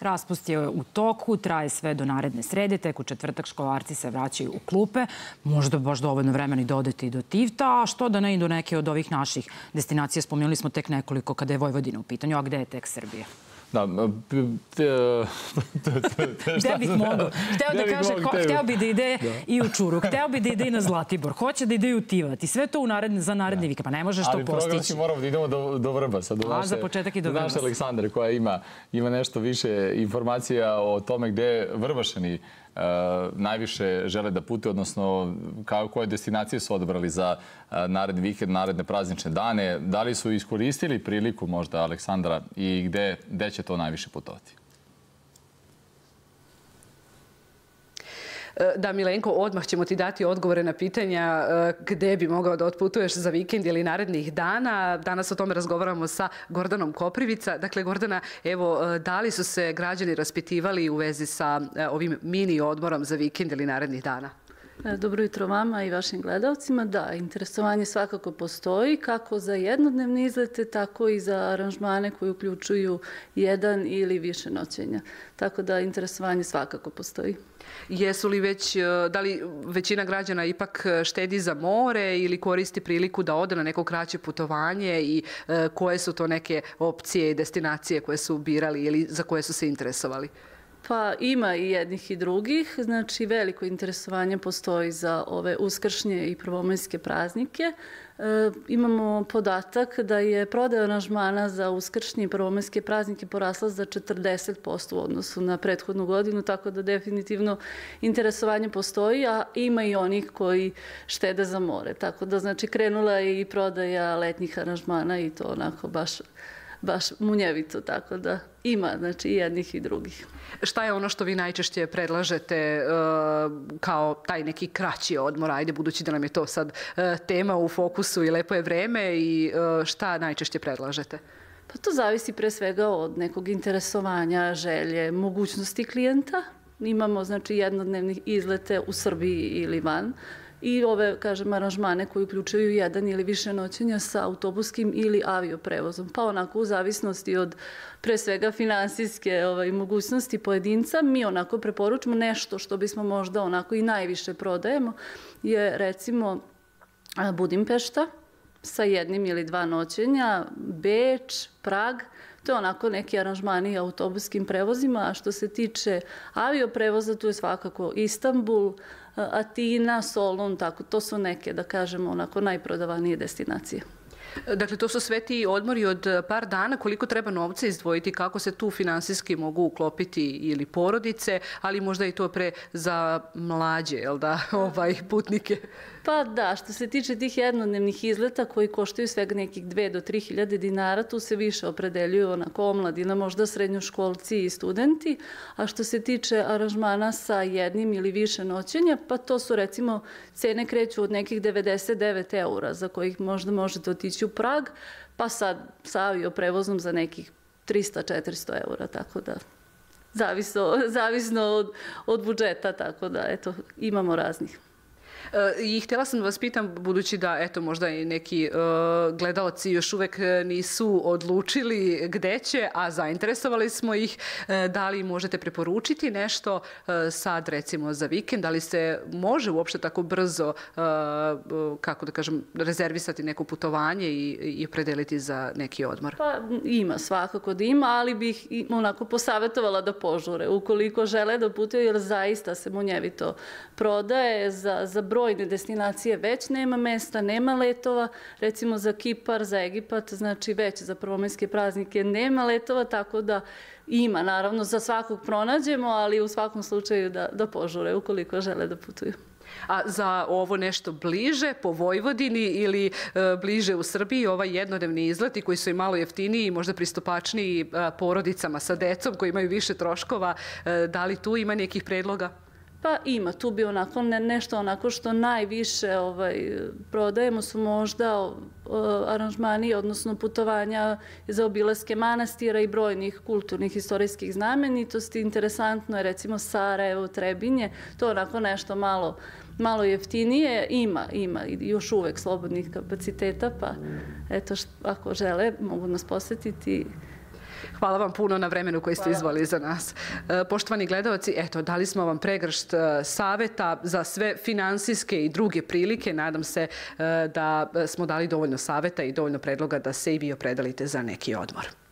Raspust je u toku, traje sve do naredne srede, tek u četvrtak školarci se vraćaju u klupe. Možda baš dovoljno vremena i da odete i do Tivta, a što da ne idu neke od ovih naših destinacija. Spomenuli smo tek nekoliko kada je Vojvodina u pitanju, a gde je tek Srbija? Da, gde bih mogao? Hteo da kaže, hteo bi da ide i u Čuruk, hteo bi da ide i na Zlatibor, hoće da ide i u Tivat i sve to za naredni vikend. Pa ne možeš to postići. Ali programski moramo da idemo do Vrbasa, do naše Aleksandre koja ima nešto više informacija o tome gde Vrbašani najviše žele da putuju, odnosno koje destinacije su odabrali za naredni vikend, naredne praznične dane. Da li su iskoristili priliku možda, Aleksandra, i gde će to najviše putovati? Da, Milenko, odmah ćemo ti dati odgovore na pitanja gde bi mogao da otputuješ za vikend ili narednih dana. Danas o tome razgovaramo sa Gordanom Koprivica. Dakle, Gordana, evo, da li su se građani raspitivali u vezi sa ovim mini odmorom za vikend ili narednih dana? Dobro jutro vama i vašim gledalcima. Da, interesovanje svakako postoji, kako za jednodnevne izlete, tako i za aranžmane koji uključuju jedan ili više noćenja. Tako da interesovanje svakako postoji. Jesu li da li većina građana ipak štedi za more ili koristi priliku da ode na neko kraće putovanje i koje su to neke opcije i destinacije koje su birali ili za koje su se interesovali? Pa ima i jednih i drugih, znači veliko interesovanje postoji za ove uskršnje i prvomajske praznike. Imamo podatak da je prodaja aranžmana za uskršnje i prvomajske praznike porasla za 40% u odnosu na prethodnu godinu, tako da definitivno interesovanje postoji, a ima i onih koji štede za more. Tako da znači krenula je i prodaja letnjih aranžmana i to onako baš munjevito, tako da ima, znači, i jednih i drugih. Šta je ono što vi najčešće predlažete kao taj neki kraći odmor, ajde, budući da nam je to sad tema u fokusu i lepo je vreme, i šta najčešće predlažete? Pa to zavisi pre svega od nekog interesovanja, želje, mogućnosti klijenta. Imamo, znači, jednodnevne izlete u Srbiji ili van, i ove, kažem, aranžmane koji uključuju jedan ili više noćenja sa autobuskim ili avioprevozom. Pa onako, u zavisnosti od pre svega finansijske mogućnosti pojedinca, mi onako preporučimo nešto što bismo možda onako i najviše prodajemo, je recimo Budimpešta sa jednim ili dva noćenja, Beč, Prag. To je onako neki aranžmani autobuskim prevozima, a što se tiče avioprevoza, tu je svakako Istanbul, Atina, Solun, tako, to su neke, da kažemo, onako najprodavanije destinacije. Dakle, to su sve ti odmori od par dana. Koliko treba novca izdvojiti, kako se tu finansijski mogu uklopiti ili porodice, ali možda i to pre za mlađe, jel da, putnike? Pa da, što se tiče tih jednodnevnih izleta koji koštaju svega nekih 2 do 3 hiljade dinara, tu se više opredeljuju onako omladina, možda srednjoškolci i studenti, a što se tiče aranžmana sa jednim ili više noćenja, pa to su recimo cene kreću od nekih 99 eura za kojih možda možete otići u Prag, pa sad sa avioprevozom za nekih 300-400 eura, tako da zavisno od budžeta, tako da eto, imamo raznih. I htjela sam da vas pitam, budući da, eto, možda i neki gledalci još uvek nisu odlučili gde će, a zainteresovali smo ih, da li možete preporučiti nešto sad, recimo, za vikend, da li se može uopšte tako brzo, kako da kažem, rezervisati neko putovanje i opredeliti za neki odmor? Pa ima, svakako da ima, ali bih onako posavetovala da požure, ukoliko žele da putuju, jer zaista se munjevito prodaje za brojne destinacije već nema mesta, nema letova, recimo za Kipar, za Egipat, znači već za prvomajske praznike nema letova, tako da ima, naravno, za svakog pronađemo, ali u svakom slučaju da požure ukoliko žele da putuju. A za ovo nešto bliže, po Vojvodini ili bliže u Srbiji, jednodnevni izleti koji su i malo jeftiniji i možda pristupačniji porodicama sa decom koji imaju više troškova, da li tu ima nekih predloga? Pa ima, tu bi onako nešto onako što najviše prodajemo su možda aranžmani, odnosno putovanja za obilaske manastira i brojnih kulturnih istorijskih znamenitosti. Interesantno je recimo Sarajevo, Trebinje, to je onako nešto malo jeftinije, ima još uvek slobodnih kapaciteta, pa eto, ako žele mogu nas posetiti. Hvala vam puno na vremenu koji ste izvali za nas. Poštovani gledalci, eto, dali smo vam pregršt saveta za sve finansijske i druge prilike. Nadam se da smo dali dovoljno saveta i dovoljno predloga da se i vi opredelite za neki odmor.